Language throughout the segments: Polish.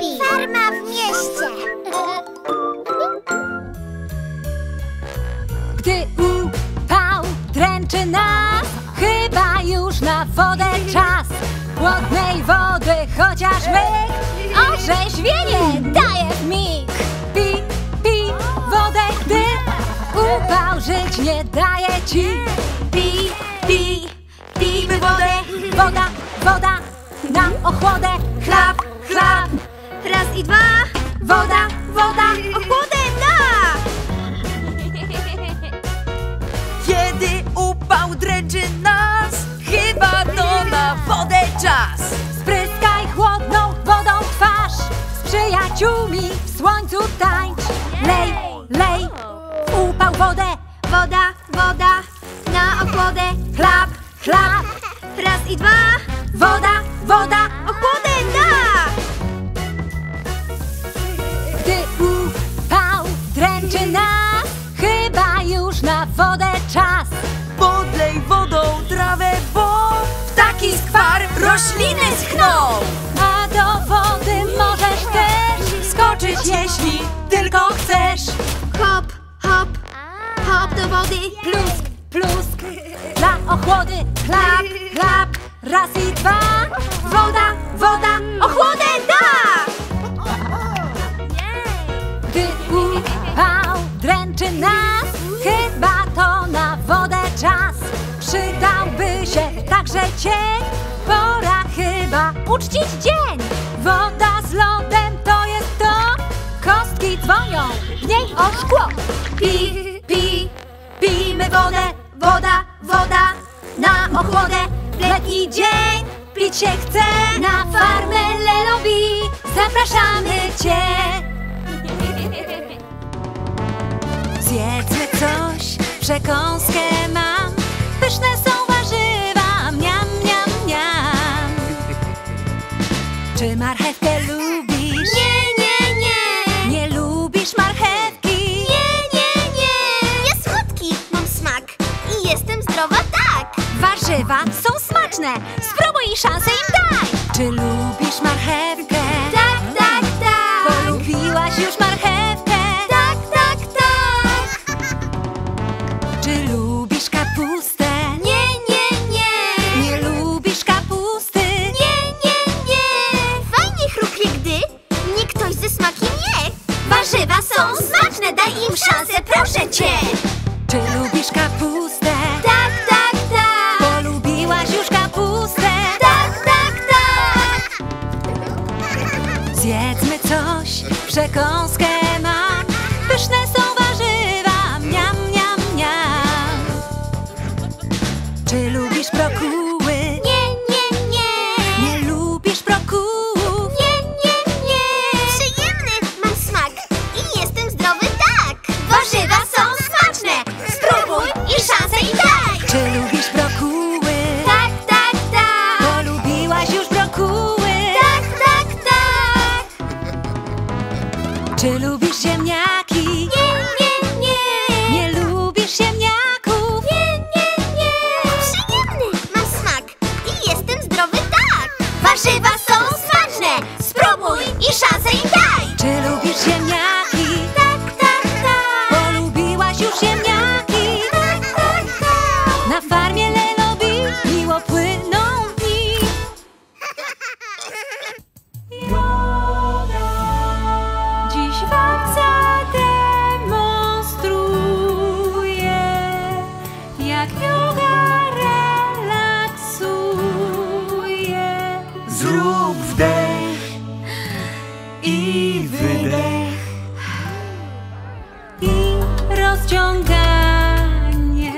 Bi. Farma w mieście. Gdy upał dręczy nas, chyba już na wodę czas. Chłodnej wody chociaż myk, orzeźwienie daje w mig. Pij, pij wodę, gdy upał żyć nie daje ci. Pij, pij, pijmy wodę. Woda, woda na ochłodę. Chlap, chlap. Raz i dwa. Woda, woda. Ochłodę da. Kiedy upał dręczy nas, chyba to na wodę czas. Spryskaj chłodną wodą twarz, z przyjaciółmi w słońcu tańcz. Lej, lej, w upał wodę. Woda, woda na ochłodę. Chlap, chlap. Raz i dwa. Woda, woda. Ochłodę da. Gdy upał dręczy nas, chyba już na wodę czas. Podlej wodą trawę, bo ptaki skwar rośliny schną. A do wody możesz też skoczyć, jeśli tylko chcesz. Hop, hop, hop do wody. Plusk, plusk, dla ochłody. Chlap, chlap, raz i dwa. Woda, woda, Ochłodę da. gdy upał dręczy nas, chyba to na wodę czas. Przydałby się także cień, pora chyba uczcić dzień. Woda z lodem to jest to, kostki dzwonią w niej o szkło. Pij, pij, pijmy wodę. Woda, woda na ochłodę. W letni dzień pić się chce. Na farmę Lelobi zapraszamy Cię. Zjedzmy coś, przekąskę mam. Pyszne są warzywa, miam, miam, miam. Czy marchewkę lubisz? Nie, nie, nie. Nie lubisz marchewki? Nie, nie, nie. Jest słodki, mam smak i jestem zdrowa, tak. Warzywa są smaczne, spróbuj i szansę im daj. Czy lubisz marchewkę? Tak, tak, tak. Polubiłaś już marchewkę? Tak, tak, tak. Czy lubisz kapustę? Nie, nie, nie. Nie lubisz kapusty? Nie, nie, nie. Fajnie chrupie, gdy mnie ktoś ze smakiem je. Warzywa są smaczne, daj im szansę, proszę cię. Czy lubisz kapustę? Tak, tak, tak. Polubiłaś już kapustę? Tak, tak, tak. Zjedzmy coś, przekąskę mam. Pyszne są warzywa, miam, miam, miam. Czy lubisz brokuły? Nie, nie, nie. Nie lubisz brokułów? Nie, nie, nie. Przyjemny mam smak i jestem zdrowy, tak. Warzywa są smaczne. Spróbuj i szansę im daj. Czy lubisz brokuły? Tak, tak, tak. Polubiłaś już brokuły? Tak, tak, tak. Czy lubisz ziemniaki? Nie, nie, nie. Nie lubisz ziemniaków? Nie, nie, nie. Przyjemny mam smak i jestem zdrowy, tak. Warzywa są smaczne. Spróbuj i szansę im daj. Czy lubisz ziemniaki? Tak, tak, tak. Polubiłaś już ziemniaki? Tak, tak, tak. Na farmie Lelobi miło płyną dni. Dziś wam zademonstruję, jak joga relaksuje. Zrób wdech i wydech. I rozciąganie.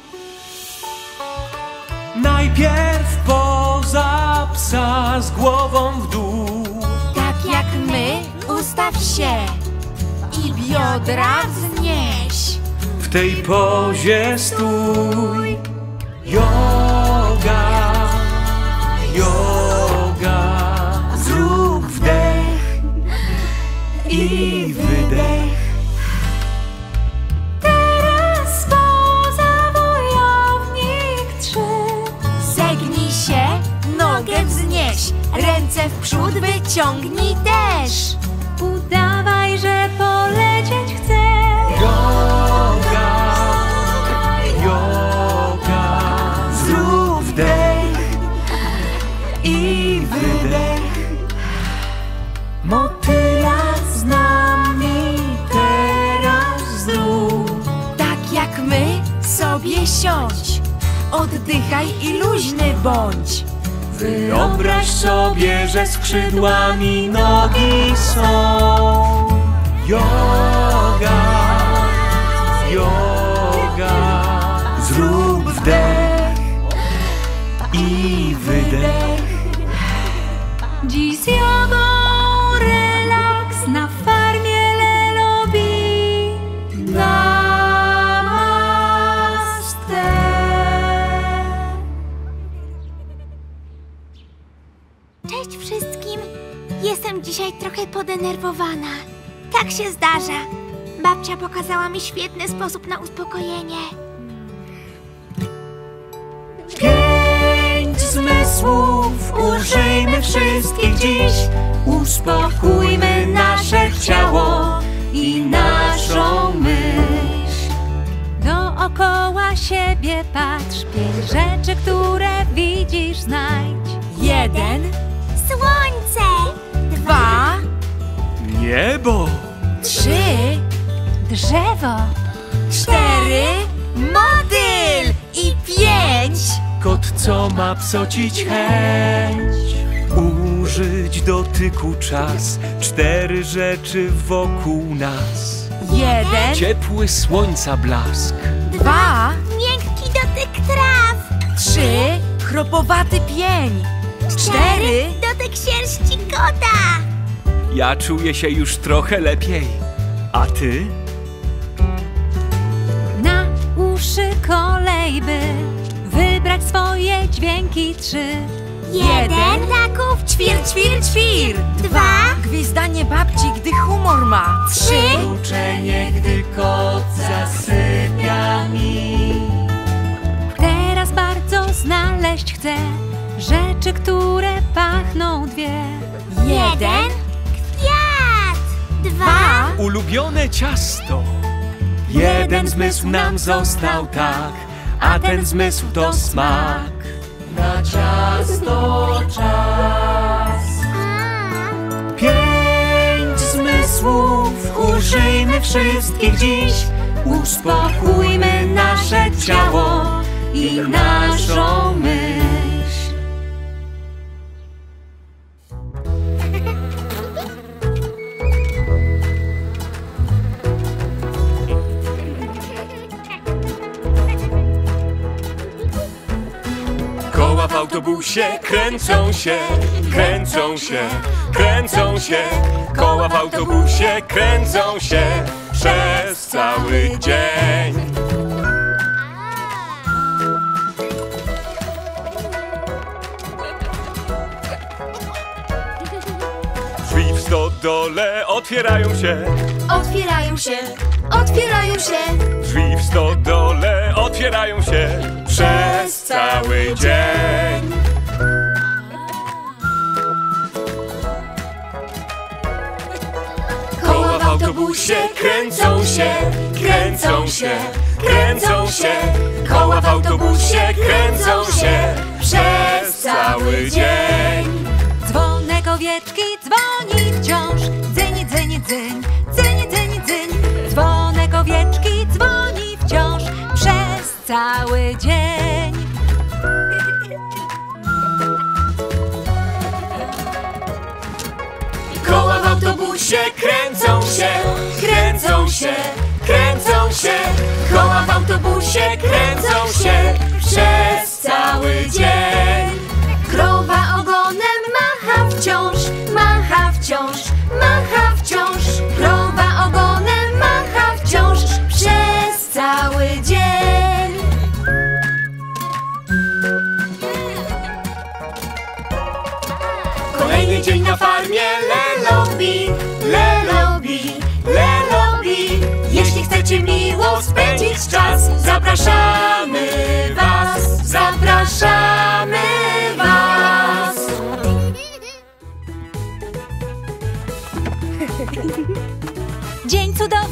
Najpierw poza psa z głową w dół. Tak jak my, ustaw się i biodra wznieś. W tej pozie stój. Yoga, yoga. Zrób wdech i wydech. Teraz poza wojownik 3. Zegnij się, nogę wznieś, ręce ręce w przód wyciągnij też. Udawaj, że polecieć chcesz. Yoga, yoga. Zrób wdech i wydech. Motyla z nami teraz zrób. Tak jak my, sobie siądź. Oddychaj i luźny bądź. Wyobraź sobie, że skrzydłami nogi są. Yoga, yoga. Zrób wdech i wydech. Dziś z jogą relaks na farmie Lelobi. Namaste. Cześć wszystkim! Jestem dzisiaj trochę podenerwowana. Tak się zdarza. Babcia pokazała mi świetny sposób na uspokojenie. 5 zmysłów użyjmy wszystkich dziś. Uspokójmy nasze ciało i naszą myśl. Dookoła siebie patrz, 5 rzeczy, które widzisz, znajdź. 1, Słońce! 2, Niebo. 3, Drzewo. 4, motyl i 5. Kot, co ma psocić chęć. Użyć dotyku czas. 4 rzeczy wokół nas. 1, Ciepły słońca blask. 2, Miękki dotyk traw! 3, chropowaty pień. 4, Dotyk sierści kota! Ja czuję się już trochę lepiej. A ty? Na uszy kolej, by wybrać swoje dźwięki 3. 1, Ptaków ćwir, ćwir, ćwir. 2, Gwizdanie babci, gdy humor ma. 3, Uczenie, gdy kot zasypia mi. Teraz bardzo znaleźć chcę rzeczy, które pachną 2. 1, kwiat! 2, Ulubione ciasto. Jeden zmysł nam został, tak, a ten zmysł to smak. Na ciasto czas. 5 zmysłów użyjmy wszystkich dziś. Uspokójmy nasze ciało i naszą myśl. Koła w autobusie kręcą się, kręcą się, kręcą się. Koła w autobusie kręcą się przez cały dzień. Drzwi w stodole otwierają się, otwierają się, otwierają się. drzwi w stodole otwierają się przez cały dzień. Koła w autobusie kręcą się, kręcą się, kręcą się. Koła w autobusie kręcą się przez cały dzień. Dzwonek owieczki dzwoni wciąż. Dzyń, dzyń, dzyń, dzyń, dzyń, dzyń. Dzwonek owieczki dzwoni wciąż przez cały dzień. Koła w autobusie kręcą się, kręcą się, kręcą się. Koła w autobusie kręcą się przez cały dzień. Krowa ogonem macha wciąż, macha wciąż, macha wciąż. Krowa ogonem macha wciąż przez cały dzień. Kolejny dzień na farmie Lelobi, Lelobi, Lelobi. Jeśli chcecie miło spędzić czas, zapraszamy was, zapraszamy was.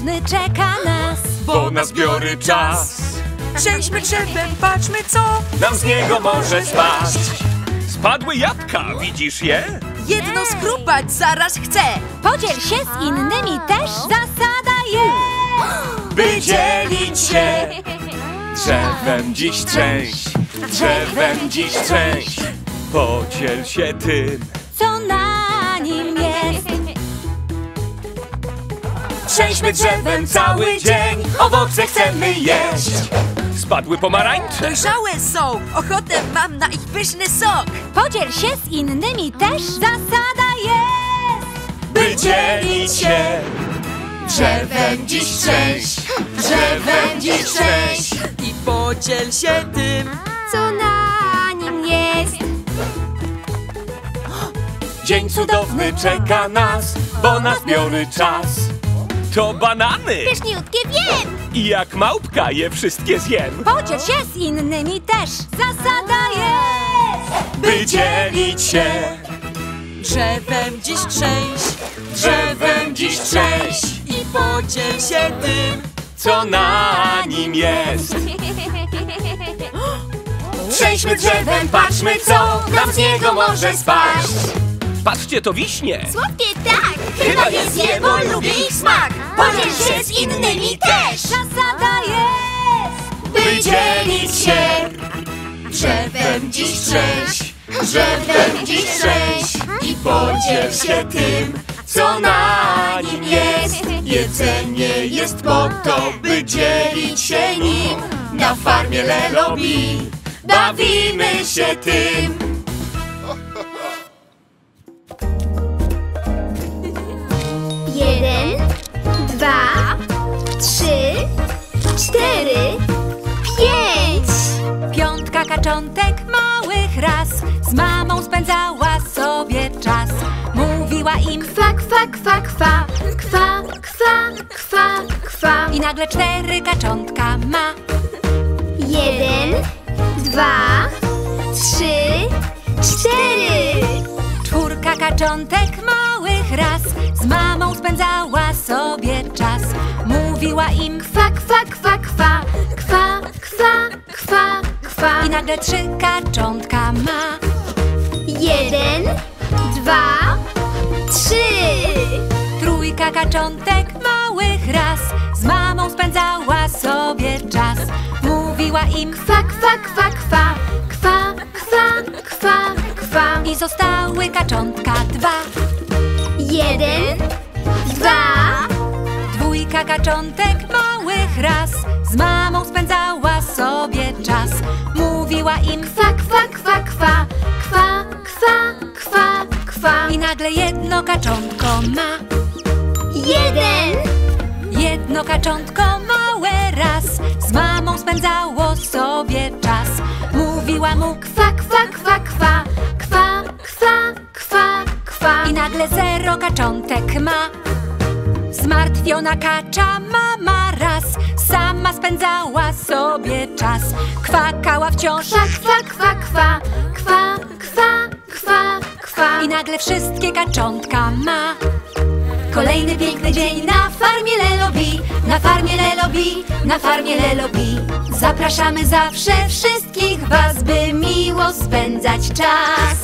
ważny czeka nas. Bo na zbiory czas. Trzęśmy drzewem, patrzmy co Nam z niego może spaść. Spadły jabłka, widzisz je? jedno skrupać zaraz chcę. Podziel się z innymi też. Zasada jest. By dzielić się. Drzewem dziś trzęś. Drzewem dziś trzęś. Podziel się tym. Co na nim jest. Trzęśmy drzewem cały dzień. Owoce chcemy jeść. Spadły pomarańcze. Dojrzałe są, ochotę mam na ich pyszny sok. Podziel się z innymi też. Zasada jest. By dzielić się. Drzewem dziś trzęś. Drzewem dziś trzęś. I podziel się tym. Co na nim jest. Dzień cudowny czeka nas, bo na zbiory czas. To banany. Pyszniutkie wiem. I jak małpka je wszystkie zjem. Podziel się z innymi też. Zasada jest. By dzielić się. Drzewem dziś trzęś. Drzewem dziś trzęś. I podziel się tym. Co na nim jest. Trzęśmy drzewem, patrzmy co nam z niego może spaść. Patrzcie, to wiśnie. Słodkie tak. Chyba je zje, bo lubię ich smak. Podziel się z innymi też. Zasada jest. By dzielić się. Drzewem dziś trzęś. Drzewem dziś trzęś. I podziel się tym, co na nim jest. Jedzenie jest po to, by dzielić się nim. Na farmie Lelobi bawimy się tym. Jeden, dwa, trzy, cztery, pięć. Piątka kaczątek małych raz z mamą spędzała sobie czas. Mówiła im Kwa, kwa, kwa, kwa, kwa, kwa, kwa, kwa. i nagle 4 kaczątka ma. Jeden, dwa, trzy, cztery. 4 kaczątek małych raz z mamą spędzała sobie czas. Mówiła im Kwa, kwa, kwa, kwa, kwa, kwa, kwa, kwa. i nagle 3 kaczątka ma. Jeden, dwa, trzy. 3 kaczątek małych raz z mamą spędzała sobie czas. Mówiła im Kwa, kwa, kwa, kwa, kwa, kwa, kwa, kwa. i zostały kaczątka 2. Jeden, dwa. 2 kaczątek małych raz z mamą spędzała sobie czas. Mówiła im Kwa, kwa, kwa, kwa, kwa, kwa, kwa, kwa. i nagle 1 kaczątko ma. Jeden, 1 kaczątko małe raz z mamą spędzało sobie czas. Mówiła mu kwa, kwa, kwa, kwa, kwa, kwa, kwa, kwa. i nagle 0 kaczątek ma. Zmartwiona kacza mama raz sama spędzała sobie czas. Kwakała wciąż Kwa, kwa, kwa, kwa, kwa, kwa, kwa, kwa. i nagle wszystkie kaczątka ma. Kolejny piękny dzień na farmie Lelobi, na farmie Lelobi, na farmie Lelobi. Zapraszamy zawsze wszystkich was, by miło spędzać czas.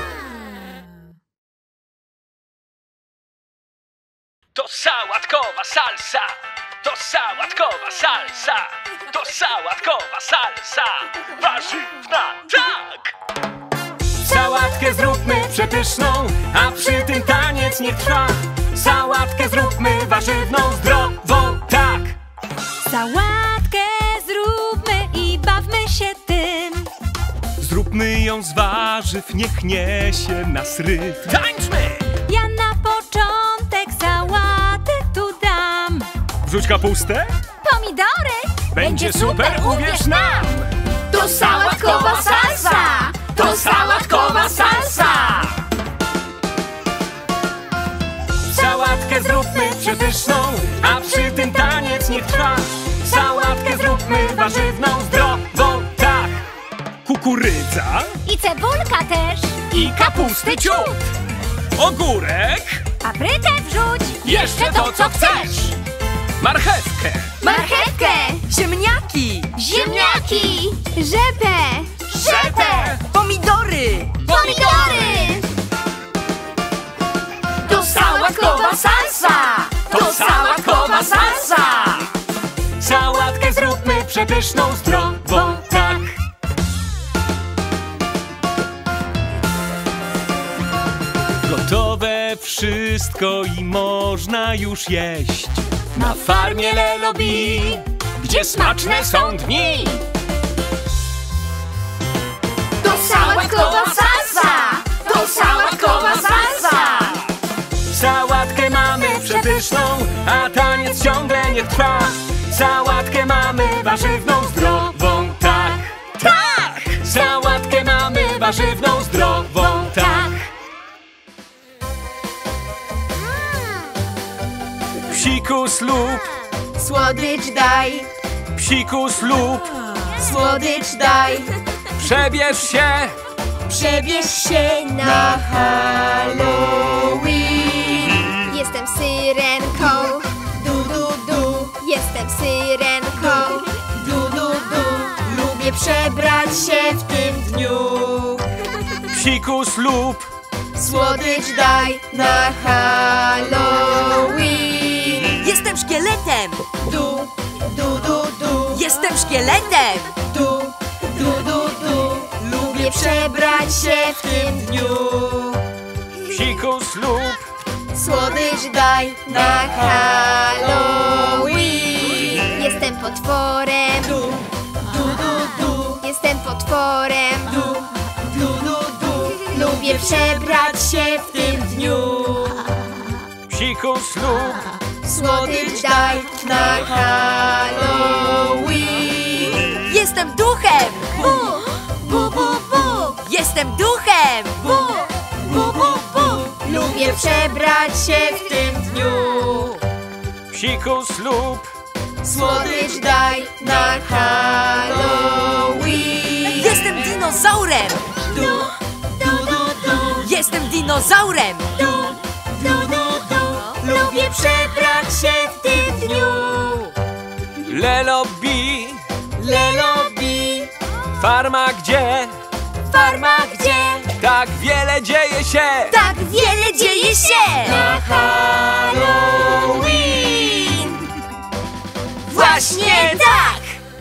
To sałatkowa salsa. To sałatkowa salsa. To sałatkowa salsa. Warzywna, tak! Sałatkę zróbmy przepyszną, a przy tym taniec niech trwa. Sałatkę zróbmy warzywną, zdrową, tak! Sałatkę zróbmy i bawmy się tym. Zróbmy ją z warzyw, niech niesie nas rytm. Tańczmy! Ja na początek sałatę tu dam. Wrzuć kapustę, Pomidory! będzie super, uwierz nam! To sałatkowa salsa. To sałatkowa salsa! Sałatkę zróbmy przepyszną, a przy tym taniec niech trwa. Sałatkę zróbmy warzywną, zdrową, tak! Kukurydza I cebulka też. i kapusty ciut. Ogórek, Paprykę wrzuć. jeszcze to co chcesz. Marchewkę. Marchewkę! Ziemniaki! Ziemniaki! Rzepę! Rzepę. Pomidory! Pomidory! To sałatkowa salsa! To sałatkowa salsa! Sałatkę zróbmy przepyszną, zdrową, tak. Gotowe wszystko i można już jeść. Na farmie Lelobi, gdzie smaczne są dni. To sałatkowa salsa! To sałatkowa salsa! Sałatkę mamy przepyszną, a taniec ciągle niech trwa. Sałatkę mamy warzywną, zdrową, tak. Tak! Sałatkę mamy warzywną, zdrową, tak. Psikus lub, Słodycz daj! psikus lub, Słodycz daj! przebierz się. Przebierz się na Halloween! Jestem syrenką, Du, du, du! jestem syrenką. Du, du, du! Lubię przebrać się w tym dniu! Psikus lub, Słodycz daj na Halloween! Jestem szkieletem! Du, du, du, du! Jestem szkieletem! Du, du, du, du! Lubię przebrać się w tym dniu! psikus lub, Słodycz daj na Halloween! Jestem potworem, Du, du, du, du! jestem potworem. Du, du, du, du! Lubię przebrać się w tym dniu! psikus lub, Słodycz daj na Halloween! Jestem duchem! Bu, bu, bu, bu, Jestem duchem! bu, bu, bu, bu. Lubię przebrać się w tym dniu! psikus lub, Słodycz daj na Halloween! Jestem dinozaurem! Du, du, du, du! Jestem dinozaurem! Du, du, du, du! Lubię przebrać się w tym dniu! Lelobi, Lelobi, farma gdzie farma gdzie tak wiele dzieje się. Tak wiele dzieje się! na Halloween! Właśnie tak!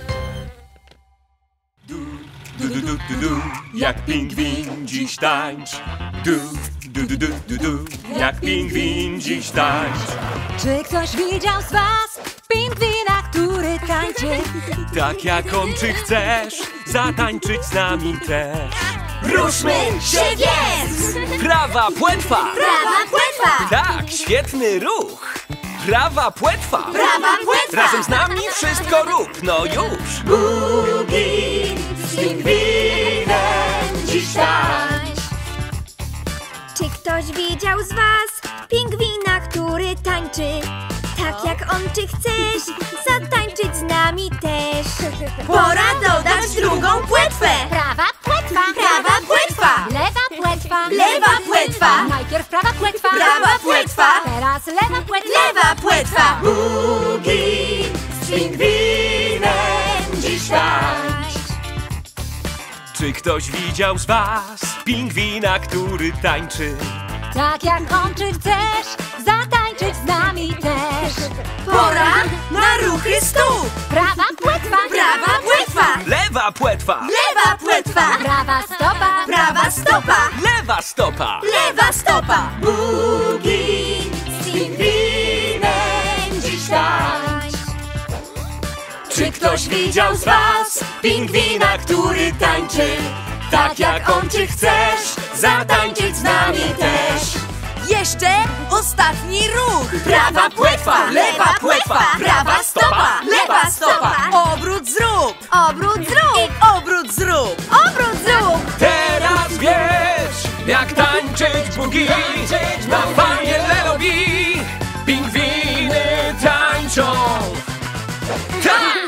Du, du, du, du, du, jak pingwin dziś tańcz. Du, du, du, du, du, du, jak pingwin dziś tańcz. Czy ktoś widział z was pingwina, który tańczy? Tak jak on, czy chcesz zatańczyć z nami też? Ruszmy się więc! Prawa płetwa! Prawa płetwa! Tak, świetny ruch! Prawa płetwa! Prawa płetwa! Razem z nami wszystko rób, no już! Boogie z pingwinem dziś tańcz! Czy ktoś widział z was pingwina, który tańczy? Tak jak on, czy chcesz zatańczyć z nami też? Pora dodać drugą płetwę! Prawa płetwa! Prawa płetwa! Lewa płetwa! Lewa płetwa! Najpierw prawa płetwa! Prawa płetwa! Teraz lewa płetwa! Lewa płetwa! Boogie z pingwinem dziś tańcz! Czy ktoś widział z was pingwina, który tańczy? Tak jak on, czy chcesz zatańczyć z nami też? Pora na ruchy stóp! Prawa płetwa! Prawa płetwa! Lewa płetwa! Lewa płetwa! Prawa stopa! Prawa stopa! Lewa stopa! Lewa stopa! Boogie z pingwinem dziś tańcz! Czy ktoś widział z was pingwina, który tańczy? Tak jak on, czy chcesz zatańczyć z nami też? Jeszcze ostatni ruch! Prawa płetwa! Lewa płetwa! Prawa stopa! Lewa stopa! Obrót zrób! Obrót zrób! Obrót zrób! Obrót zrób! Teraz wiesz, jak tańczyć bugi na farmie Lelobi. Pingwiny tańczą. Tak!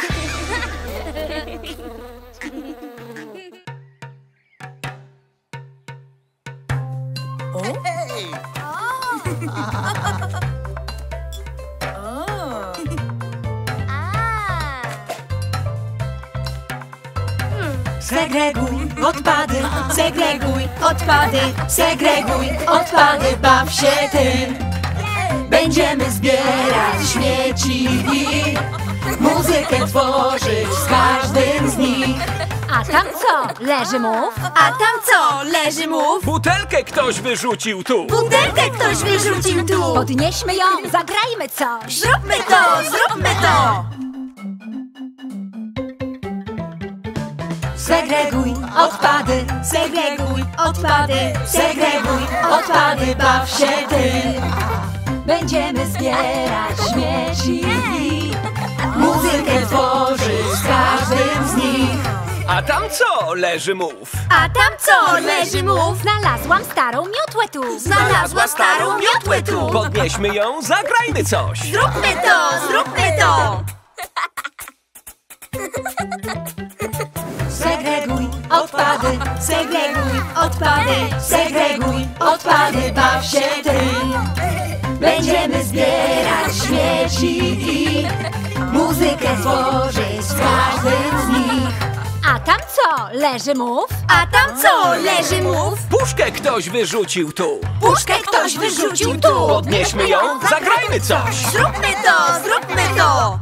Segreguj odpady, segreguj odpady, segreguj odpady, baw się tym. Będziemy zbierać śmieci i muzykę tworzyć z każdym z nich. A tam co leży mów? A tam co leży mów? Butelkę ktoś wyrzucił tu. Butelkę ktoś wyrzucił tu. Podnieśmy ją, zagrajmy coś. Zróbmy to, zróbmy to. Segreguj odpady, segreguj odpady, segreguj odpady, baw się tym. Będziemy zbierać śmieci i Muzykę tworzyć z każdym z nich. A tam co leży mów? A tam co leży mów? znalazłam starą miotłę tu. Znalazła starą miotłę tu. Podnieśmy ją, zagrajmy coś. Zróbmy to, zróbmy to. Segreguj odpady, segreguj odpady, segreguj odpady, baw się tym. Będziemy zbierać śmieci i muzykę tworzyć z każdym z nich. A tam co leży mów? A tam co leży mów? Puszkę ktoś wyrzucił tu. Puszkę ktoś wyrzucił tu. Podnieśmy ją, zagrajmy coś. Zróbmy to, zróbmy to.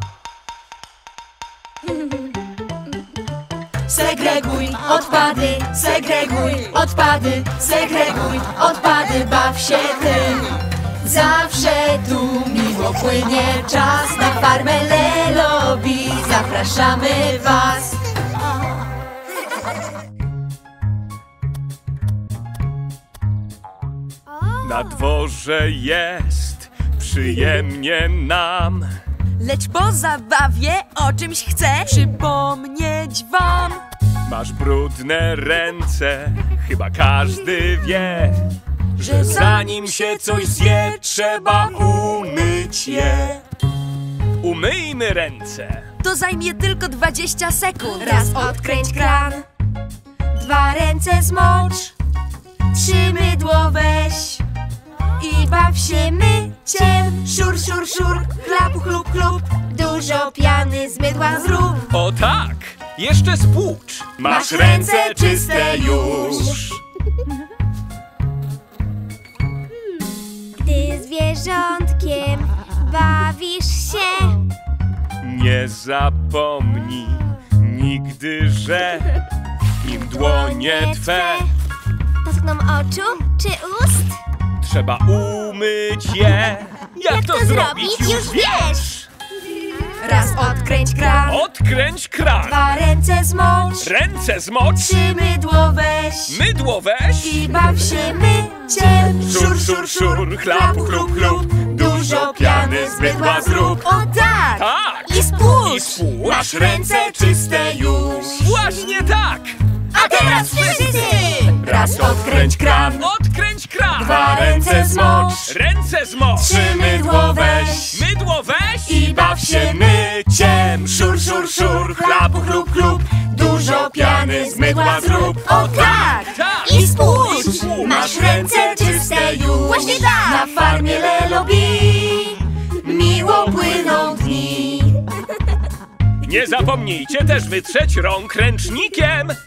Segreguj odpady, segreguj odpady, segreguj odpady, baw się tym. Zawsze tu miło płynie czas, na farmę Lelobi zapraszamy was. Na dworze jest przyjemnie nam. Lecz po zabawie o czymś chcę przypomnieć wam. Masz brudne ręce, chyba każdy wie, że zanim się coś zje, trzeba umyć je. Umyjmy ręce. To zajmie tylko 20 sekund. Raz odkręć kran, 2 ręce zmocz, 3 mydło weź i baw się myciem. Szur, szur, szur, chlap, chlup, chlup, dużo piany z mydła zrób. O tak, jeszcze spłucz. Masz ręce czyste już. Gdy zwierzątkiem bawisz się, Nie zapomnij nigdy, że nim dłonie twe dotkną oczu czy ust? trzeba umyć je. Jak to zrobić, już wiesz. Raz odkręć kran, Odkręć kran, 2 ręce zmocz, ręce zmocz, 3 mydło weź mydło weź. i baw się myciem. Szur, szur, szur, chlap, chlup, chlup, dużo piany z mydła zrób. O tak! Tak! I spłucz! I spłucz. Masz ręce czyste już. Właśnie tak! A teraz wszyscy! Raz odkręć kran, Odkręć kran, 2 ręce zmocz, ręce zmocz, 3 mydło weź mydło weź i baw się myciem. Szur, szur, szur, chlap, chlup, chlup, dużo piany z mydła zrób. O tak! Tak! I spójrz! I spójrz. Masz ręce czyste już. Właśnie tak! Na farmie Lelobi miło płyną dni. Nie zapomnijcie też wytrzeć rąk ręcznikiem.